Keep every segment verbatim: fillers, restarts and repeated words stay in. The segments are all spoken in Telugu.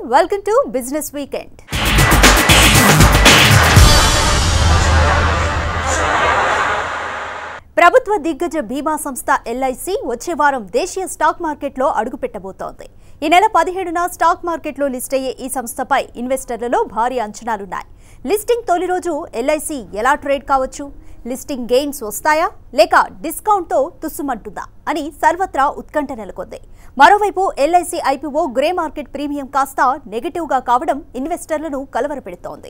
welcome to Business Weekend. ప్రభుత్వ దిగ్గజ బీమా సంస్థ ఎల్ఐసి వచ్చే వారం దేశీయ స్టాక్ మార్కెట్లో అడుగుపెట్టబోతోంది. ఈ నెల పదిహేడున స్టాక్ మార్కెట్లో లిస్ట్ అయ్యే ఈ సంస్థపై ఇన్వెస్టర్లలో భారీ అంచనాలున్నాయి. లిస్టింగ్ తొలి రోజు ఎల్ఐసి ఎలా ట్రేడ్ కావచ్చు? లిస్టింగ్ గెయిన్స్ వస్తాయా లేక డిస్కౌంట్తో తుస్సుమంటుందా అని సర్వత్రా ఉత్కంఠ నెలకొంది. మరోవైపు LIC IPO grey market premium కాస్త నెగటివ్గా కావడం ఇన్వెస్టర్లను కలవరపెడుతోంది.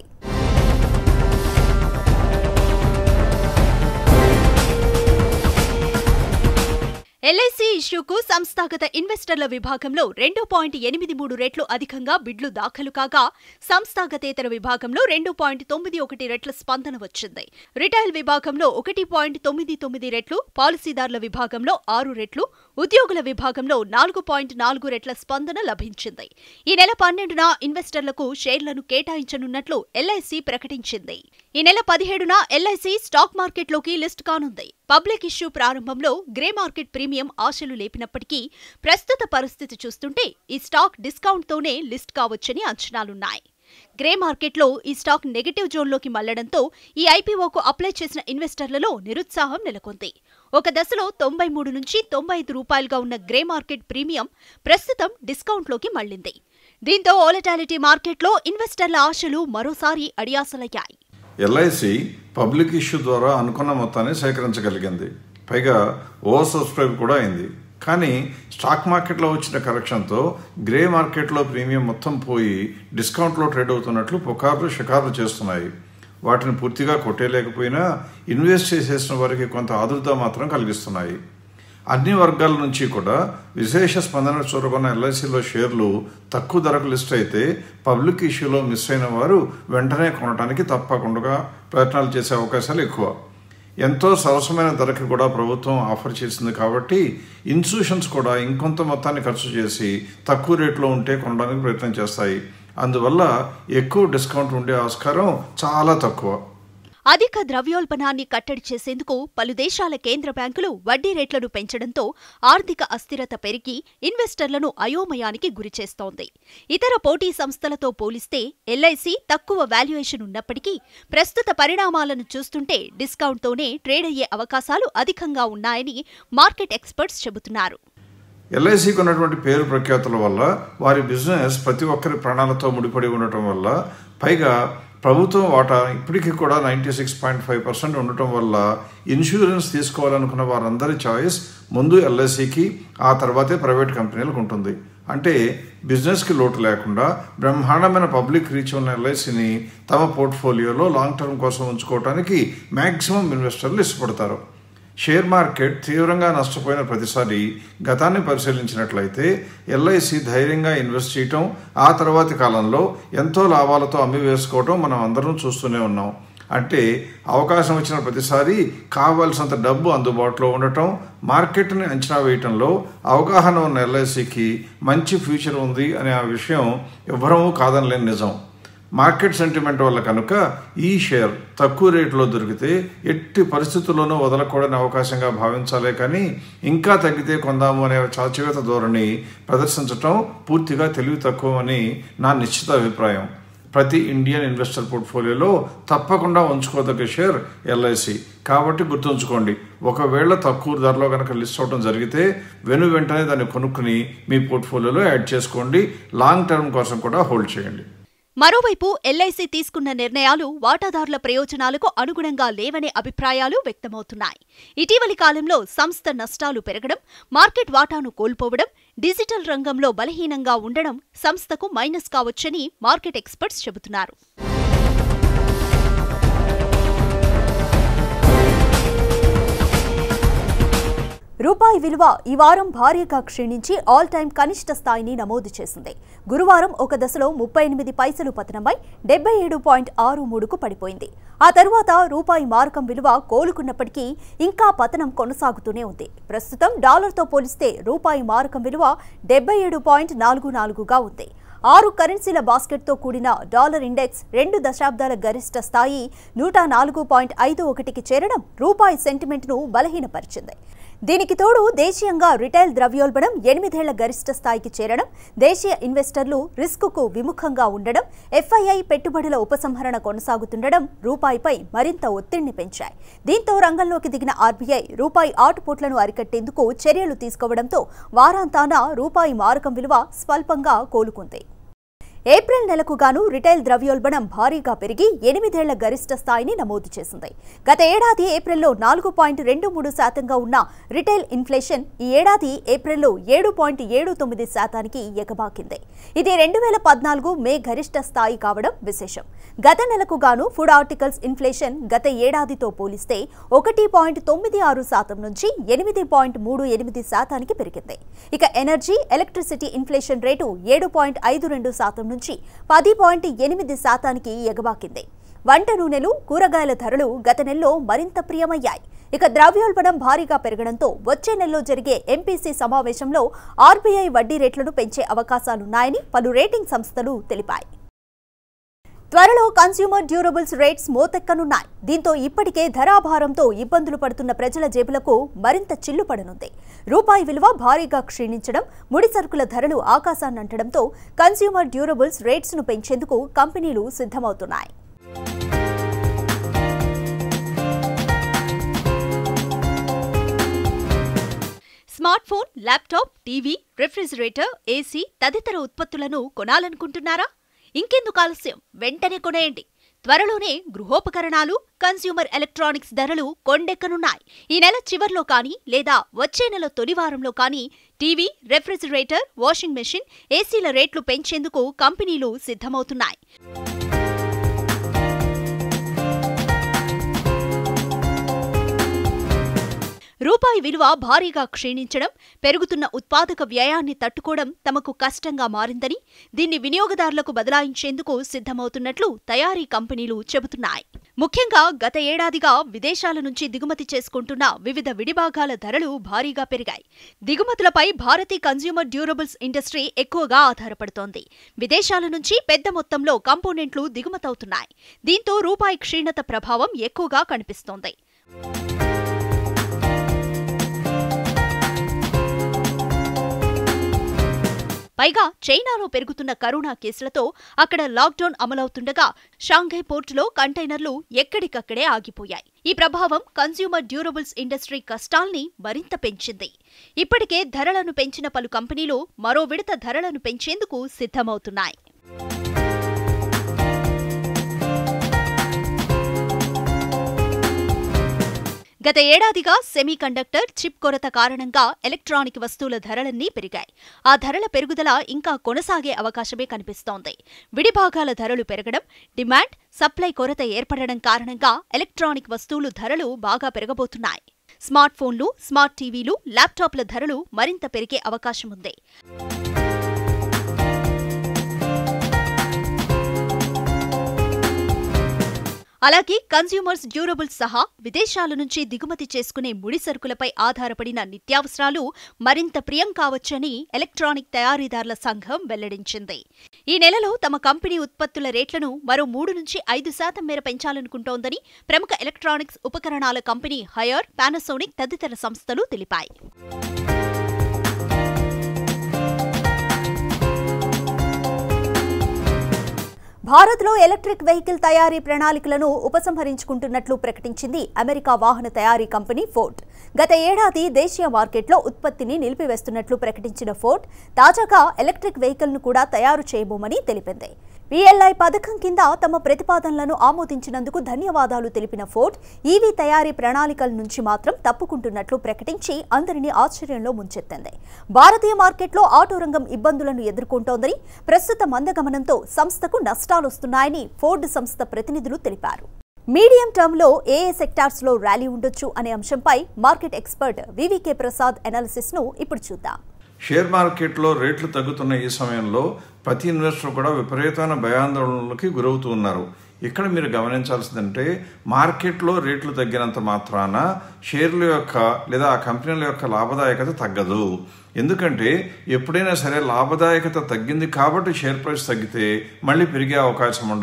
ఎల్ఐసి ఇష్యూకు సంస్థాగత ఇన్వెస్టర్ల విభాగంలో రెండు పాయింట్ ఎనిమిది మూడు రెట్లు అధికంగా బిడ్లు దాఖలు కాగా సంస్థాగతేతర విభాగంలో రెండు పాయింట్ తొమ్మిది ఒకటి రెట్ల స్పందన వచ్చింది. రిటైల్ విభాగంలో ఒకటి పాయింట్ తొమ్మిది తొమ్మిది రెట్లు, పాలసీదారుల విభాగంలో ఆరు రెట్లు, ఉద్యోగుల విభాగంలో నాలుగు పాయింట్ నాలుగు రెట్ల స్పందన లభించింది. ఈ నెల పన్నెండున ఇన్వెస్టర్లకు షేర్లను కేటాయించనున్నట్లు ఎల్ఐసి ప్రకటించింది. ఈ నెల పదిహేడున ఎల్ఐసి స్టాక్ మార్కెట్లోకి లిస్ట్ కానుంది. పబ్లిక్ ఇష్యూ ప్రారంభంలో గ్రే మార్కెట్ ప్రీమియం ఆశలు లేపినప్పటికీ ప్రస్తుత పరిస్థితి చూస్తుంటే ఈ స్టాక్ డిస్కౌంట్తోనే లిస్ట్ కావచ్చని అంచనాలున్నాయి. గ్రే మార్కెట్లో ఈ స్టాక్ నెగటివ్ జోన్లోకి మళ్లడంతో ఈ ఐపీఓకు అప్లై చేసిన ఇన్వెస్టర్లలో నిరుత్సాహం నెలకొంది. ఒక దశలో తొంభై మూడు నుంచి తొంభై ఐదు రూపాయలుగా ఉన్న గ్రే మార్కెట్ ప్రీమియం ప్రస్తుతం డిస్కౌంట్లోకి మళ్లింది. దీంతో వోలటాలిటీ మార్కెట్లో ఇన్వెస్టర్ల ఆశలు మరోసారి అడియాసలయ్యాయి. ఎల్ఐసి పబ్లిక్ ఇష్యూ ద్వారా అనుకున్న మొత్తాన్ని సేకరించగలిగింది. పైగా ఓవర్ సబ్స్క్రైబ్ కూడా అయింది. కానీ స్టాక్ మార్కెట్లో వచ్చిన కరెక్షన్తో గ్రే మార్కెట్లో ప్రీమియం మొత్తం పోయి డిస్కౌంట్లో ట్రేడ్ అవుతున్నట్లు పుకార్లు షికార్లు చేస్తున్నాయి. వాటిని పూర్తిగా కొట్టేయలేకపోయినా ఇన్వెస్ట్ చేసేసిన వారికి కొంత ఆదుర్ద మాత్రం కలిగిస్తున్నాయి. అన్ని వర్గాల నుంచి కూడా విశేష స్పందన చూరగొన్న ఎల్ఐసిలో షేర్లు తక్కువ ధరకు లిస్ట్ అయితే పబ్లిక్ ఇష్యూలో మిస్ అయిన వారు వెంటనే కొనడానికి తప్పకుండా ప్రయత్నాలు చేసే అవకాశాలు ఎక్కువ. ఎంతో సరసమైన ధరకి కూడా ప్రభుత్వం ఆఫర్ చేసింది కాబట్టి ఇన్స్టిట్యూషన్స్ కూడా ఇంకొంత మొత్తాన్ని ఖర్చు చేసి తక్కువ రేట్లో ఉంటే కొనడానికి ప్రయత్నం చేస్తాయి. అందువల్ల ఎక్కువ డిస్కౌంట్ ఉండే ఆస్కారం చాలా తక్కువ. అధిక ద్రవ్యోల్బణాన్ని కట్టడి చేసేందుకు పలు దేశాల కేంద్ర బ్యాంకులు వడ్డీ రేట్లను పెంచడంతో ఆర్థిక అస్థిరత పెరిగి ఇన్వెస్టర్లను అయోమయానికి గురిచేస్తోంది. ఇతర పోటీ సంస్థలతో పోలిస్తే ఎల్ఐసి తక్కువ వాల్యుయేషన్ ఉన్నప్పటికీ ప్రస్తుత పరిణామాలను చూస్తుంటే డిస్కౌంట్తోనే ట్రేడ్ అయ్యే అవకాశాలు అధికంగా ఉన్నాయని మార్కెట్ ఎక్స్పర్ట్స్ చెబుతున్నారు. ఎల్ఐసికి ఉన్నటువంటి పేరు ప్రఖ్యాతుల వల్ల, వారి బిజినెస్ ప్రతి ఒక్కరి ప్రాణాలతో ముడిపడి ఉండటం వల్ల, పైగా ప్రభుత్వం వాటా ఇప్పటికీ కూడా ninety six point five percent ఉండటం వల్ల ఇన్సూరెన్స్ తీసుకోవాలనుకున్న వారందరి చాయిస్ ముందు ఎల్ఐసికి, ఆ తర్వాతే ప్రైవేట్ కంపెనీలకు ఉంటుంది. అంటే బిజినెస్కి లోటు లేకుండా బ్రహ్మాండమైన పబ్లిక్ రీచ్ ఉన్న ఎల్ఐసిని తమ పోర్ట్ఫోలియోలో లాంగ్ టర్మ్ కోసం ఉంచుకోవడానికి మ్యాక్సిమం ఇన్వెస్టర్లు ఇష్టపడతారు. షేర్ మార్కెట్ తీవ్రంగా నష్టపోయిన ప్రతిసారి గతాన్ని పరిశీలించినట్లయితే ఎల్ఐసి ధైర్యంగా ఇన్వెస్ట్ చేయటం, ఆ తర్వాతి కాలంలో ఎంతో లాభాలతో అమ్మి వేసుకోవటం మనం అందరం చూస్తూనే ఉన్నాం. అంటే అవకాశం వచ్చిన ప్రతిసారి కావాల్సినంత డబ్బు అందుబాటులో ఉండటం, మార్కెట్ని అంచనా వేయటంలో అవగాహన ఉన్న ఎల్ఐసికి మంచి ఫ్యూచర్ ఉంది అనే ఆ విషయం ఎవ్వరూ కాదనలేని నిజం. మార్కెట్ సెంటిమెంట్ వల్ల కనుక ఈ షేర్ తక్కువ రేటులో దొరికితే ఎట్టి పరిస్థితుల్లోనూ వదలకూడని అవకాశంగా భావించాలే కానీ ఇంకా తగ్గితే కొందాము అనే చాచివేత ధోరణి ప్రదర్శించటం పూర్తిగా తెలివి తక్కువ అని నా నిశ్చిత అభిప్రాయం. ప్రతి ఇండియన్ ఇన్వెస్టర్ పోర్ట్ఫోలియోలో తప్పకుండా ఉంచుకోదగ్గ షేర్ ఎల్ఐసి. కాబట్టి గుర్తుంచుకోండి, ఒకవేళ తక్కువ ధరలో కనుక లిస్ట్ అవడం జరిగితే వెను వెంటనే దాన్ని కొనుక్కుని మీ పోర్ట్ఫోలియోలో యాడ్ చేసుకోండి. లాంగ్ టర్మ్ కోసం కూడా హోల్డ్ చేయండి. మరోవైపు ఎల్ఐసి తీసుకున్న నిర్ణయాలు వాటాదారుల ప్రయోజనాలకు అనుగుణంగా లేవనే అభిప్రాయాలు వ్యక్తమవుతున్నాయి. ఇటీవలి కాలంలో సంస్థ నష్టాలు పెరగడం, మార్కెట్ వాటాను కోల్పోవడం, డిజిటల్ రంగంలో బలహీనంగా ఉండడం సంస్థకు మైనస్ కావచ్చని మార్కెట్ ఎక్స్పర్ట్స్ చెబుతున్నారు. రూపాయి విలువ ఈ వారం భారీగా క్షీణించి ఆల్ టైమ్ కనిష్ట స్థాయిని నమోదు చేసింది. గురువారం ఒక దశలో ముప్పై ఎనిమిది పైసలు పతనమై డెబ్బై ఏడు పాయింట్ ఆరు మూడుకు పడిపోయింది. ఆ తరువాత రూపాయి మారకం విలువ కోలుకున్నప్పటికీ ఇంకా పతనం కొనసాగుతూనే ఉంది. ప్రస్తుతం డాలర్తో పోలిస్తే రూపాయి మారకం విలువ డెబ్బై ఏడు పాయింట్ నాలుగు నాలుగుగా ఉంది. ఆరు కరెన్సీల బాస్కెట్తో కూడిన డాలర్ ఇండెక్స్ రెండు దశాబ్దాల గరిష్ట స్థాయి నూట నాలుగు పాయింట్ ఐదు ఒకటికి చేరడం రూపాయి సెంటిమెంట్ను బలహీనపరిచింది. దీనికి తోడు దేశీయంగా రిటైల్ ద్రవ్యోల్బణం ఎనిమిదేళ్ల గరిష్ట స్థాయికి చేరడం, దేశీయ ఇన్వెస్టర్లు రిస్కుకు విముఖంగా ఉండడం, ఎఫ్ఐఐ పెట్టుబడుల ఉపసంహరణ కొనసాగుతుండడం రూపాయిపై మరింత ఒత్తిడిని పెంచాయి. దీంతో రంగంలోకి దిగిన ఆర్బీఐ రూపాయి ఆటుపోట్లను అరికట్టేందుకు చర్యలు తీసుకోవడంతో వారాంతాన రూపాయి మారకం విలువ స్వల్పంగా కోలుకుంది. ఏప్రిల్ నెలకు గాను రిటైల్ ద్రవ్యోల్బణం భారీగా పెరిగి ఎనిమిదేళ్ల గరిష్ట స్థాయిని నమోదు చేసింది. గత ఏడాది ఏప్రిల్లో నాలుగు పాయింట్ రెండు మూడు శాతంగా ఉన్న రిటైల్ ఇన్ఫ్లేషన్ ఈ ఏడాది ఏప్రిల్లో ఏడు పాయింట్ ఏడు తొమ్మిది శాతానికి ఎగబాకింది. ఇది రెండు వేల పద్నాలుగు మే గరిష్ట స్థాయి కావడం విశేషం. గత నెలకు గాను ఫుడ్ ఆర్టికల్స్ ఇన్ఫ్లేషన్ గత ఏడాదితో పోలిస్తే ఒకటి పాయింట్ తొమ్మిది ఆరు శాతం నుంచి ఎనిమిది పాయింట్ మూడు ఎనిమిది శాతానికి పెరిగింది. ఇక ఎనర్జీ, ఎలక్ట్రిసిటీ ఇన్ఫ్లేషన్ రేటు ఏడు పాయింట్ ఐదు రెండు శాతం నుంచి పది పాయింట్ ఎనిమిది శాతానికి ఎగబాకింది. వంట నూనెలు, కూరగాయల ధరలు గత నెలలో మరింత ప్రియమయ్యాయి. ఇక ద్రవ్యోల్బణం భారీగా పెరగడంతో వచ్చే నెలలో జరిగే ఎంపీసీ సమావేశంలో ఆర్బీఐ వడ్డీ రేట్లను పెంచే అవకాశాలున్నాయని పలు రేటింగ్ సంస్థలు తెలిపాయి. త్వరలో కన్స్యూమర్ డ్యూరబుల్స్ రేట్స్ మోతెక్కనున్నాయి. దీంతో ఇప్పటికే ధరాభారంతో ఇబ్బందులు పడుతున్న ప్రజల జేబులకు మరింత చిల్లుపడనుంది. రూపాయి విలువ భారీగా క్షీణించడం, ముడి సరుకుల ధరలు ఆకాశాన్నంటడంతో కన్స్యూమర్ డ్యూరబుల్స్ రేట్స్ ను పెంచేందుకు కంపెనీలు సిద్ధమవుతున్నాయి. Smart phone, laptop, TV, refrigerator, AC తదితర ఉత్పత్తులను కొనాలనుకుంటున్నారా? ఇంకెందుకు ఆలస్యం, వెంటనే కొనేయండి. త్వరలోనే గృహోపకరణాలు, కన్స్యూమర్ ఎలక్ట్రానిక్స్ ధరలు కొండెక్కనున్నాయి. ఈ నెల చివర్లో కానీ లేదా వచ్చే నెల తొలివారంలో కానీ టీవీ, రెఫ్రిజిరేటర్, వాషింగ్ మెషిన్, ఏసీల రేట్లు పెంచేందుకు కంపెనీలు సిద్ధమవుతున్నాయి. రూపాయి విలువ భారీగా క్షీణించడం, పెరుగుతున్న ఉత్పాదక వ్యయాన్ని తట్టుకోవడం తమకు కష్టంగా మారిందని, దీన్ని వినియోగదారులకు బదలాయించేందుకు సిద్ధమవుతున్నట్లు తయారీ కంపెనీలు చెబుతున్నాయి. ముఖ్యంగా గత ఏడాదిగా విదేశాల నుంచి దిగుమతి చేసుకుంటున్న వివిధ విడిభాగాల ధరలు భారీగా పెరిగాయి. దిగుమతులపై భారతీ కన్స్యూమర్ డ్యూరబుల్స్ ఇండస్ట్రీ ఎక్కువగా ఆధారపడుతోంది. విదేశాల నుంచి పెద్ద మొత్తంలో కంపోనెంట్లు దిగుమతవుతున్నాయి. దీంతో రూపాయి క్షీణత ప్రభావం ఎక్కువగా కనిపిస్తోంది. పైగా చైనాలో పెరుగుతున్న కరోనా కేసులతో అక్కడ లాక్డౌన్ అమలవుతుండగా షాంఘై పోర్టులో కంటైనర్లు ఎక్కడికక్కడే ఆగిపోయాయి. ఈ ప్రభావం కన్స్యూమర్ డ్యూరబుల్స్ ఇండస్ట్రీ కష్టాల్ని మరింత పెంచింది. ఇప్పటికే ధరలను పెంచిన పలు కంపెనీలు మరో విడత ధరలను పెంచేందుకు సిద్ధమవుతున్నాయి. గత ఏడాదిగా సెమీకండక్టర్ చిప్ కొరత కారణంగా ఎలక్ట్రానిక్ వస్తువుల ధరలన్నీ పెరిగాయి. ఆ ధరల పెరుగుదల ఇంకా కొనసాగే అవకాశమే కనిపిస్తోంది. విడిభాగాల ధరలు పెరగడం, డిమాండ్, సప్లై కొరత ఏర్పడడం కారణంగా ఎలక్ట్రానిక్ వస్తువులు ధరలు బాగా పెరగబోతున్నాయి. స్మార్ట్ ఫోన్లు, స్మార్ట్ టీవీలు, ల్యాప్టాప్ల ధరలు మరింత పెరిగే అవకాశముంది. అలాగే కన్స్యూమర్స్ డ్యూరబుల్స్ సహా విదేశాల నుంచి దిగుమతి చేసుకునే ముడి సరుకులపై ఆధారపడిన నిత్యావసరాలు మరింత ప్రియం కావచ్చని ఎలక్ట్రానిక్ తయారీదారుల సంఘం వెల్లడించింది. ఈ నెలలో తమ కంపెనీ ఉత్పత్తుల రేట్లను మరో మూడు నుంచి ఐదు శాతం మేర పెంచాలనుకుంటోందని ప్రముఖ ఎలక్ట్రానిక్స్ ఉపకరణాల కంపెనీ హయర్, పానాసోనిక్ తదితర సంస్థలు తెలిపాయి. భారత్లో ఎలక్ట్రిక్ వెహికల్ తయారీ ప్రణాళికలను ఉపసంహరించుకుంటున్నట్లు ప్రకటించింది అమెరికా వాహన తయారీ కంపెనీ ఫోర్డ్. గత ఏడాది దేశీయ మార్కెట్లో ఉత్పత్తిని నిలిపివేస్తున్నట్లు ప్రకటించిన ఫోర్డ్ తాజాగా ఎలక్ట్రిక్ వెహికల్ను కూడా తయారు చేయబోమని తెలిపింది. వీఎల్ఐ పథకం కింద తమ ప్రతిపాదనలను ఆమోదించినందుకు ధన్యవాదాలు తెలిపిన ఫోర్డ్ ఈవీ తయారీ ప్రణాళికల నుంచి మాత్రం తప్పుకుంటున్నట్లు ప్రకటించి అందరినీ ఆశ్చర్యంలో ముంచెత్తింది. భారతీయ మార్కెట్లో ఆటో రంగం ఇబ్బందులను ఎదుర్కొంటోందని, ప్రస్తుత మందగమనంతో సంస్థకు నష్టాలొస్తున్నాయని ఫోర్డ్ సంస్థ ప్రతినిధులు తెలిపారు. మీడియం టర్మ్లో ఏ ఏ సెక్టార్స్లో ర్యాలీ ఉండొచ్చు అనే అంశంపై మార్కెట్ ఎక్స్పర్ట్ వివికే ప్రసాద్ అనాలిసిస్ను ఇప్పుడు చూద్దాం. షేర్ మార్కెట్లో రేట్లు తగ్గుతున్న ఈ సమయంలో ప్రతి ఇన్వెస్టర్ కూడా విపరీతమైన భయాందోళనలకి గురవుతూ ఉన్నారు. ఇక్కడ మీరు గమనించాల్సిందంటే మార్కెట్లో రేట్లు తగ్గినంత మాత్రాన షేర్ల యొక్క లేదా ఆ కంపెనీల యొక్క లాభదాయకత తగ్గదు. ఎందుకంటే ఎప్పుడైనా సరే లాభదాయకత తగ్గింది కాబట్టి షేర్ ప్రైస్ తగ్గితే మళ్ళీ పెరిగే అవకాశం ఉండదు.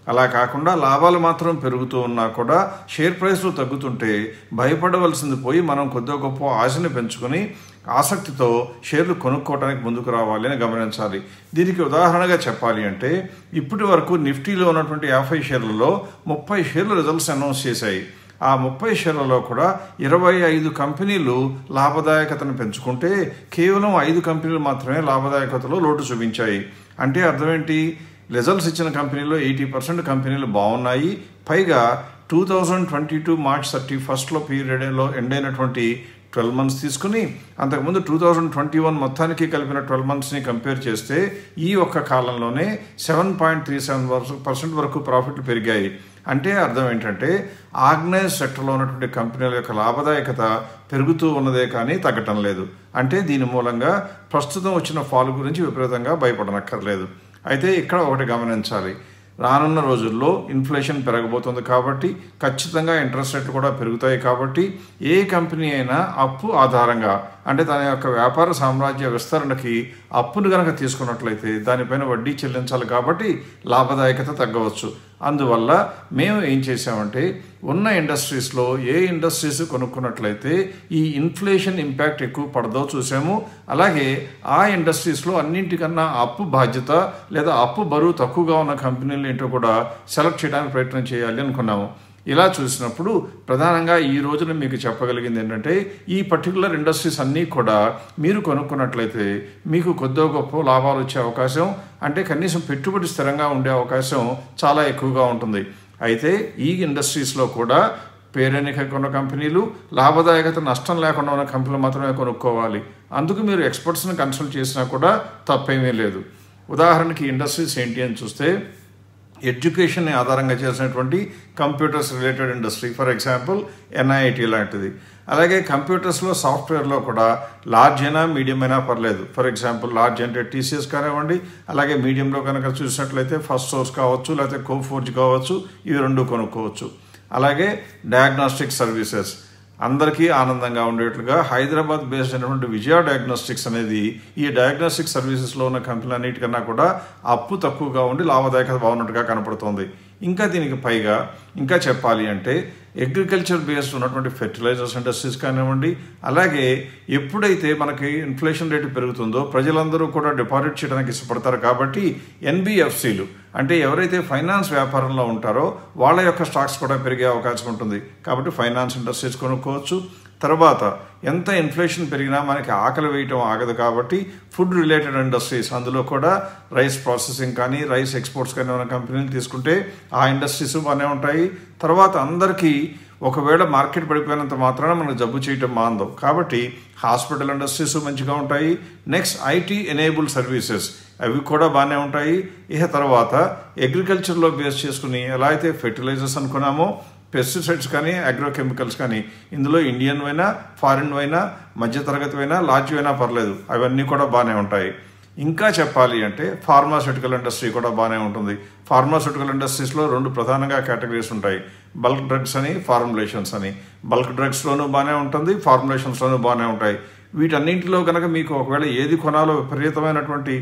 అలా కాకుండా లాభాలు మాత్రం పెరుగుతూ ఉన్నా కూడా షేర్ ప్రైస్లు తగ్గుతుంటే భయపడవలసింది పోయి మనం కొద్దిగా గొప్ప ఆశని పెంచుకొని ఆసక్తితో షేర్లు కొనుక్కోవడానికి ముందుకు రావాలి అని గమనించాలి. దీనికి ఉదాహరణగా చెప్పాలి అంటే ఇప్పటి వరకు నిఫ్టీలో ఉన్నటువంటి యాభై షేర్లలో ముప్పై షేర్లు రిజల్ట్స్ అనౌన్స్ చేశాయి. ఆ ముప్పై షేర్లలో కూడా ఇరవై ఐదు కంపెనీలు లాభదాయకతను పెంచుకుంటే కేవలం ఐదు కంపెనీలు మాత్రమే లాభదాయకతలో లోటు చూపించాయి. అంటే అర్థం ఏంటి? రిజల్ట్స్ ఇచ్చిన కంపెనీలో ఎయిటీ పర్సెంట్ కంపెనీలు బాగున్నాయి. పైగా two thousand twenty two March thirty ఫస్ట్లో పీరియడ్లో ఎండ్ అయినటువంటి ట్వెల్వ్ మంత్స్ తీసుకుని అంతకుముందు టూ థౌజండ్ ట్వంటీ వన్ మొత్తానికి కలిపిన ట్వెల్వ్ మంత్స్ని కంపేర్ చేస్తే ఈ ఒక్క కాలంలోనే seven point three seven percent వరకు ప్రాఫిట్లు పెరిగాయి. అంటే అర్థం ఏంటంటే ఆర్గనైజ్ సెక్టర్లో ఉన్నటువంటి కంపెనీల యొక్క లాభదాయకత పెరుగుతూ ఉన్నదే కానీ తగ్గటం లేదు. అంటే దీని మూలంగా ప్రస్తుతం వచ్చిన ఫాల్ గురించి విపరీతంగా భయపడనక్కర్లేదు. అయితే ఇక్కడ ఒకటి గమనించాలి, రానున్న రోజుల్లో ఇన్ఫ్లేషన్ పెరగబోతుంది కాబట్టి ఖచ్చితంగా ఇంట్రెస్ట్ రేట్లు కూడా పెరుగుతాయి. కాబట్టి ఏ కంపెనీ అయినా అప్పు ఆధారంగా అంటే తన యొక్క వ్యాపార సామ్రాజ్య విస్తరణకి అప్పును కనుక తీసుకున్నట్లయితే దానిపైన వడ్డీ చెల్లించాలి కాబట్టి లాభదాయకత తగ్గవచ్చు. అందువల్ల మేము ఏం చేసామంటే ఉన్న ఇండస్ట్రీస్లో ఏ ఇండస్ట్రీస్ కొనుక్కున్నట్లయితే ఈ ఇన్ఫ్లేషన్ ఇంపాక్ట్ ఎక్కువ పడదో చూసాము. అలాగే ఆ ఇండస్ట్రీస్లో అన్నింటికన్నా అప్పు బాధ్యత లేదా అప్పు బరువు తక్కువగా ఉన్న కంపెనీలు ఏంటో కూడా సెలెక్ట్ చేయడానికి ప్రయత్నం చేయాలి అనుకున్నాము. ఇలా చూసినప్పుడు ప్రధానంగా ఈ రోజున మీకు చెప్పగలిగింది ఏంటంటే ఈ పర్టికులర్ ఇండస్ట్రీస్ అన్నీ కూడా మీరు కొనుక్కున్నట్లయితే మీకు కొద్దిగా గొప్ప లాభాలు వచ్చే అవకాశం, అంటే కనీసం పెట్టుబడి స్థిరంగా ఉండే అవకాశం చాలా ఎక్కువగా ఉంటుంది. అయితే ఈ ఇండస్ట్రీస్లో కూడా పేరెన్నిక కొన్న కంపెనీలు, లాభదాయకత నష్టం లేకుండా ఉన్న కంపెనీలు మాత్రమే కొనుక్కోవాలి. అందుకు మీరు ఎక్స్పర్ట్స్ని కన్సల్ట్ చేసినా కూడా తప్పేమీ లేదు. ఉదాహరణకి ఇండస్ట్రీస్ ఏంటి అని చూస్తే ఎడ్యుకేషన్ని ఆధారంగా చేసినటువంటి computers related industry, for example NIIT లాంటిది. అలాగే కంప్యూటర్స్లో సాఫ్ట్వేర్లో కూడా లార్జ్ అయినా మీడియం అయినా పర్లేదు. ఫర్ ఎగ్జాంపుల్ లార్జ్ అంటే టీసీఎస్ కానివ్వండి, అలాగే మీడియంలో కనుక చూసినట్లయితే ఫస్ట్ సోర్స్ కావచ్చు, లేకపోతే కోఫోర్జ్ కావచ్చు, ఇవి రెండు కొనుక్కోవచ్చు. అలాగే డయాగ్నోస్టిక్ సర్వీసెస్ అందరికీ ఆనందంగా ఉండేట్లుగా హైదరాబాద్ బేస్డ్ అయినటువంటి విజయ డయాగ్నోస్టిక్స్ అనేది ఈ డయాగ్నోస్టిక్ సర్వీసెస్లో ఉన్న కంపెనీలు అన్నిటికన్నా కూడా అప్పు తక్కువగా ఉండి లాభదాయకత బాగున్నట్టుగా కనపడుతోంది. ఇంకా దీనికి పైగా ఇంకా చెప్పాలి అంటే అగ్రికల్చర్ బేస్డ్ ఉన్నటువంటి ఫెర్టిలైజర్స్ ఇండస్ట్రీస్ కానివ్వండి, అలాగే ఎప్పుడైతే మనకి ఇన్ఫ్లేషన్ రేటు పెరుగుతుందో ప్రజలందరూ కూడా డిపాజిట్ చేయడానికి ఇష్టపడతారు. కాబట్టి ఎన్బిఎఫ్సిలు అంటే ఎవరైతే ఫైనాన్స్ వ్యాపారంలో ఉంటారో వాళ్ళ యొక్క స్టాక్స్ కూడా పెరిగే అవకాశం ఉంటుంది. కాబట్టి ఫైనాన్స్ ఇండస్ట్రీస్ కొనుక్కోవచ్చు. తర్వాత ఎంత ఇన్ఫ్లేషన్ పెరిగినా మనకి ఆకలి వేయటం ఆగదు కాబట్టి ఫుడ్ రిలేటెడ్ ఇండస్ట్రీస్, అందులో కూడా రైస్ ప్రాసెసింగ్ కానీ రైస్ ఎక్స్పోర్ట్స్ కానీ ఉన్న కంపెనీలు తీసుకుంటే ఆ ఇండస్ట్రీస్ బాగానే ఉంటాయి. తర్వాత అందరికీ ఒకవేళ మార్కెట్ పడిపోయినంత మాత్రాన మనకు జబ్బు చేయటం మాందం కాబట్టి హాస్పిటల్ ఇండస్ట్రీస్ మంచిగా ఉంటాయి. నెక్స్ట్ ఐటీ ఎనేబుల్ సర్వీసెస్ అవి కూడా బాగానే ఉంటాయి. ఇక తర్వాత అగ్రికల్చర్లో బేస్ చేసుకుని ఎలా అయితే ఫెర్టిలైజర్స్ అనుకున్నామో పెస్టిసైడ్స్ కానీ అగ్రోకెమికల్స్ కానీ ఇందులో ఇండియన్ అయినా ఫారిన్ అయినా మధ్యతరగతి అయినా లార్జ్ అయినా పర్లేదు, అవన్నీ కూడా బాగానే ఉంటాయి. ఇంకా చెప్పాలి అంటే ఫార్మాస్యూటికల్ ఇండస్ట్రీ కూడా బాగానే ఉంటుంది. ఫార్మాస్యూటికల్ ఇండస్ట్రీస్లో రెండు ప్రధానంగా కేటగిరీస్ ఉంటాయి, బల్క్ డ్రగ్స్ అని ఫార్ములేషన్స్ అని. బల్క్ డ్రగ్స్లోనూ బాగానే ఉంటుంది, ఫార్ములేషన్స్లోనూ బాగానే ఉంటాయి. వీటన్నింటిలో కనుక మీకు ఒకవేళ ఏది కొనాలో విపరీతమైనటువంటి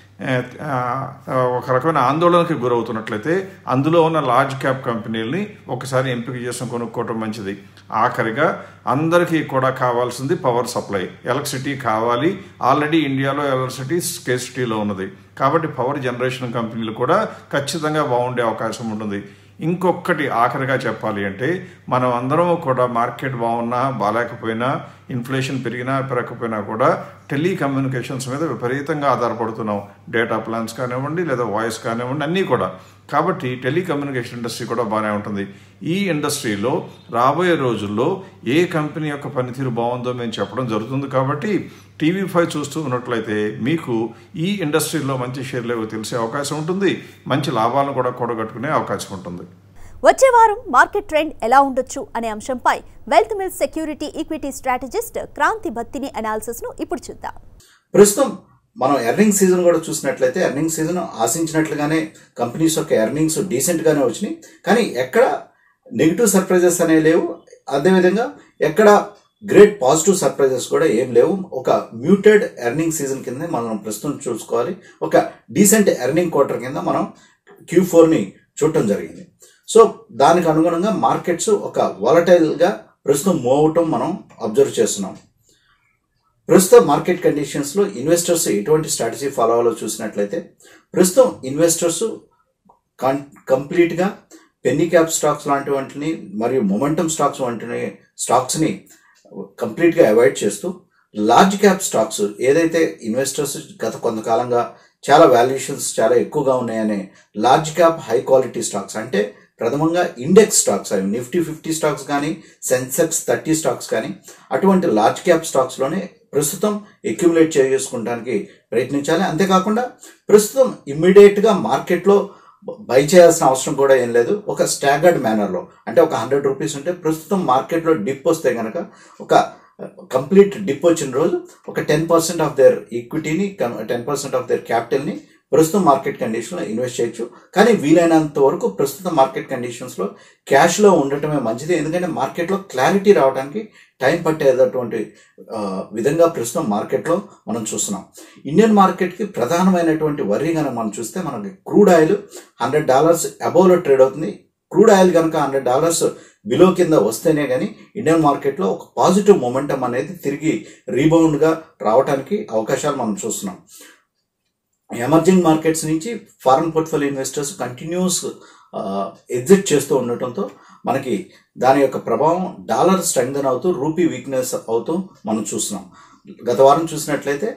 ఒక రకమైన ఆందోళనకి గురవుతున్నట్లయితే అందులో ఉన్న లార్జ్ క్యాప్ కంపెనీలని ఒకసారి ఎంపిక చేసుకుని కొనుక్కోవటం మంచిది. ఆఖరిగా అందరికీ కూడా కావాల్సింది పవర్ సప్లై, ఎలక్ట్రిసిటీ కావాలి. ఆల్రెడీ ఇండియాలో ఎలక్ట్రిసిటీ స్కేర్సిటీలో ఉన్నది కాబట్టి పవర్ జనరేషన్ కంపెనీలు కూడా ఖచ్చితంగా బాగుండే అవకాశం ఉంటుంది. ఇంకొకటి ఆఖరిగా చెప్పాలి అంటే మనం అందరం కూడా మార్కెట్ బాగున్నా బాగాలేకపోయినా, ఇన్ఫ్లేషన్ పెరిగినా పెరగకపోయినా కూడా టెలికమ్యూనికేషన్స్ మీద విపరీతంగా ఆధారపడుతున్నాం. డేటా ప్లాన్స్ కానివ్వండి లేదా వాయిస్ కానివ్వండి అన్నీ కూడా. కాబట్టి టెలికమ్యూనికేషన్ ఇండస్ట్రీ కూడా బాగానే ఉంటుంది. ఈ ఇండస్ట్రీలో రాబోయే రోజుల్లో ఏ కంపెనీ యొక్క పనితీరు బాగుందో మేము చెప్పడం జరుగుతుంది. కాబట్టి టీవీ ఫైవ్ చూస్తూ ఉన్నట్లయితే మీకు ఈ ఇండస్ట్రీలో మంచి షేర్లు ఏవో తెలిసే అవకాశం ఉంటుంది, మంచి లాభాలను కూడా కూడగట్టుకునే అవకాశం ఉంటుంది. వచ్చే వారం మార్కెట్ ట్రెండ్ ఎలా ఉండొచ్చు అనే అంశంపై Wealth Mills security equity strategist Kranthi భత్తిని అనాలిసిస్ ను ఇప్పుడు చూద్దాం. ప్రస్తుతం మనం ఎర్నింగ్ సీజన్ కూడా చూసినట్లయితే ఎర్నింగ్ సీజన్ ఆశించినట్లుగానే కంపెనీస్ యొక్క ఎర్నింగ్స్ డీసెంట్గానే వచ్చినాయి. కానీ ఎక్కడ నెగిటివ్ సర్ప్రైజెస్ అనేవి లేవు, అదేవిధంగా ఎక్కడ గ్రేట్ పాజిటివ్ సర్ప్రైజెస్ కూడా ఏం లేవు. ఒక మ్యూటెడ్ ఎర్నింగ్ సీజన్ కింద మనం ప్రస్తుతం చూసుకోవాలి. ఒక డీసెంట్ ఎర్నింగ్ క్వార్టర్ కింద మనం క్యూ ఫోర్ని చూడటం జరిగింది. సో దానికి అనుగుణంగా మార్కెట్స్ ఒక వాలటైల్గా ప్రస్తుతం మూవ్ అవటం మనం అబ్జర్వ్ చేస్తున్నాం. ప్రస్తుతం మార్కెట్ కండిషన్స్లో ఇన్వెస్టర్స్ ఎటువంటి స్ట్రాటజీ ఫాలో అవ్వాలో చూసినట్లయితే ప్రస్తుతం ఇన్వెస్టర్స్ కం కంప్లీట్గా పెన్నీ క్యాప్ స్టాక్స్ లాంటి వాటిని మరియు మొమెంటమ్ స్టాక్స్ వంటి స్టాక్స్ని కంప్లీట్గా అవాయిడ్ చేస్తూ లార్జ్ క్యాప్ స్టాక్స్ ఏదైతే ఇన్వెస్టర్స్ గత కొంతకాలంగా చాలా వాల్యుయేషన్స్ చాలా ఎక్కువగా ఉన్నాయనే large cap high quality stocks అంటే ప్రథమంగా ఇండెక్స్ స్టాక్స్ అవి నిఫ్టీ ఫిఫ్టీ స్టాక్స్ కానీ సెన్సెక్స్ థర్టీ స్టాక్స్ కానీ అటువంటి లార్జ్ క్యాప్ స్టాక్స్లోనే ప్రస్తుతం అక్యుములేట్ చేసుకుంటానికి ప్రయత్నించాలి. అంతేకాకుండా ప్రస్తుతం ఇమ్మీడియట్గా మార్కెట్లో బై చేయాల్సిన అవసరం కూడా ఏం లేదు. ఒక స్టాగర్డ్ మేనర్లో అంటే ఒక హండ్రెడ్ రూపీస్ ఉంటే ప్రస్తుతం మార్కెట్లో డిప్ వస్తే కనుక ఒక కంప్లీట్ డిప్ వచ్చిన రోజు ఒక టెన్ పర్సెంట్ ఆఫ్ దేర్ ఈక్విటీని టెన్ పర్సెంట్ ఆఫ్ దేర్ క్యాపిటల్ని ప్రస్తుతం మార్కెట్ కండిషన్లో ఇన్వెస్ట్ చేయొచ్చు. కానీ వీలైనంత వరకు ప్రస్తుతం మార్కెట్ కండిషన్స్లో క్యాష్లో ఉండటమే మంచిది. ఎందుకంటే మార్కెట్లో క్లారిటీ రావడానికి టైం పట్టేటటువంటి విధంగా ప్రస్తుతం మార్కెట్లో మనం చూస్తున్నాం. ఇండియన్ మార్కెట్కి ప్రధానమైనటువంటి వర్రీ కనుక మనం చూస్తే మనకి క్రూడ్ ఆయిల్ హండ్రెడ్ డాలర్స్ అబోవ్లో ట్రేడ్ అవుతుంది. క్రూడ్ ఆయిల్ కనుక హండ్రెడ్ డాలర్స్ బిలో కింద వస్తేనే కానీ ఇండియన్ మార్కెట్లో ఒక పాజిటివ్ మొమెంటం అనేది తిరిగి రీబౌండ్గా రావడానికి అవకాశాలు మనం చూస్తున్నాం. ఎమర్జింగ్ మార్కెట్స్ నుంచి foreign portfolio investors continues exit చేస్తూ ఉండటంతో మనకి దాని యొక్క ప్రభావం డాలర్ స్ట్రెంగ్థెన్ అవుతూ రూపీ వీక్నెస్ అవుతూ మనం చూస్తున్నాం. గత వారం చూసినట్లయితే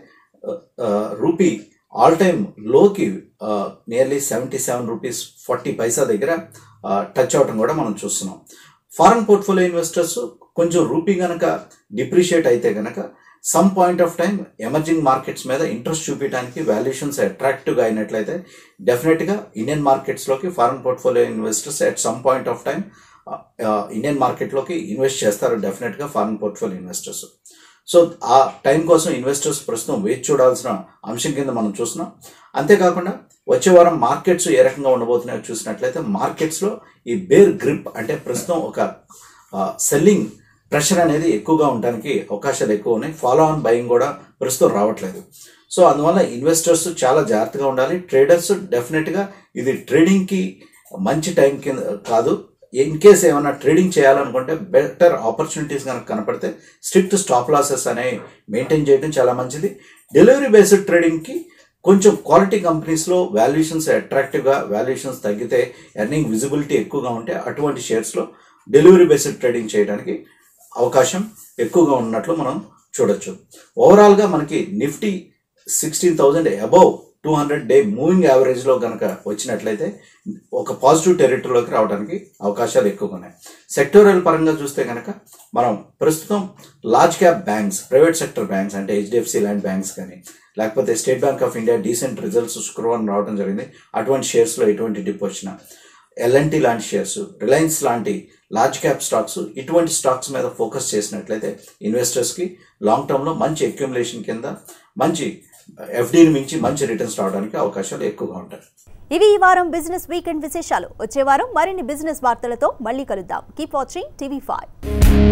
రూపీ ఆల్ టైమ్ లోకి nearly seventy seven rupees forty paisa దగ్గర టచ్ అవటం కూడా మనం చూస్తున్నాం. ఫారెన్ పోర్ట్ఫోలియో ఇన్వెస్టర్స్ కొంచెం రూపీ కనుక డిప్రిషియేట్ అయితే కనుక some point of time emerging markets మీద ఇంట్రెస్ట్ చూపించడానికి వాల్యుయేషన్స్ అట్రాక్టివ్గా అయినట్లయితే డెఫినెట్గా ఇండియన్ మార్కెట్స్లోకి foreign portfolio investors at some point of time Indian మార్కెట్లోకి ఇన్వెస్ట్ చేస్తారు డెఫినెట్గా ఫారెన్ పోర్ట్ఫోలియో ఇన్వెస్టర్స్. సో ఆ టైం కోసం ఇన్వెస్టర్స్ ప్రస్తుతం వేచి చూడాల్సిన అంశం కింద మనం చూస్తున్నాం. అంతేకాకుండా వచ్చే వారం మార్కెట్స్ ఏ రకంగా ఉండబోతున్నాయో చూసినట్లయితే మార్కెట్స్లో ఈ బేర్ గ్రిప్ అంటే ప్రస్తుతం ఒక సెల్లింగ్ ప్రెషర్ అనేది ఎక్కువగా ఉండడానికి అవకాశాలు ఎక్కువ ఉన్నాయి. ఫాలో ఆన్ బయింగ్ కూడా ప్రస్తుతం రావట్లేదు. సో అందువల్ల ఇన్వెస్టర్స్ చాలా జాగ్రత్తగా ఉండాలి. ట్రేడర్స్ డెఫినెట్గా ఇది ట్రేడింగ్కి మంచి టైం కింద కాదు. ఇన్ కేస్ ఏమైనా ట్రేడింగ్ చేయాలనుకుంటే బెటర్ ఆపర్చునిటీస్ కనుక కనపడితే స్ట్రిక్ట్ స్టాప్ లాసెస్ అనేవి మెయింటైన్ చేయడం చాలా మంచిది. డెలివరీ బేస్డ్ ట్రేడింగ్కి కొంచెం క్వాలిటీ కంపెనీస్లో వాల్యుయేషన్స్ అట్రాక్టివ్గా వాల్యుయేషన్స్ తగ్గితే ఎర్నింగ్ విజిబిలిటీ ఎక్కువగా ఉంటే అటువంటి షేర్స్లో డెలివరీ బేస్డ్ ట్రేడింగ్ చేయడానికి అవకాశం ఎక్కువగా ఉన్నట్లు మనం చూడొచ్చు. ఓవరాల్గా మనకి Nifty sixteen thousand above two hundred day moving యావరేజ్లో కనుక వచ్చినట్లయితే ఒక పాజిటివ్ టెరిటరీలోకి రావడానికి అవకాశాలు ఎక్కువగా ఉన్నాయి. సెక్టోరల్ పరంగా చూస్తే కనుక మనం ప్రస్తుతం large cap banks private sector banks అంటే హెచ్డిఎఫ్సి లాంటి బ్యాంక్స్ కానీ లేకపోతే State Bank of India decent results శుక్రవారం రావడం జరిగింది. అటువంటి షేర్స్లో ఎటువంటి డిప్ వచ్చినా ఎల్ఎన్టీ లాంటి షేర్స్ రిలయన్స్ లాంటి లార్జ్ క్యాప్ స్టాక్స్ ఇటువంటి స్టాక్స్ మీద ఫోకస్ చేసినట్లయితే ఇన్వెస్టర్స్కి లాంగ్ టర్మ్లో మంచి అక్యుములేషన్ కింద మంచి ఎఫ్డీని మించి మంచి రిటర్న్స్ రావడానికి అవకాశాలు ఎక్కువగా ఉంటాయి. ఇవి ఈ వారం బిజినెస్ వీకెండ్ విశేషాలు. వచ్చే వారం మరిన్ని బిజినెస్ వార్తలతో మళ్ళీ కలుద్దాం. Keep watching TV five.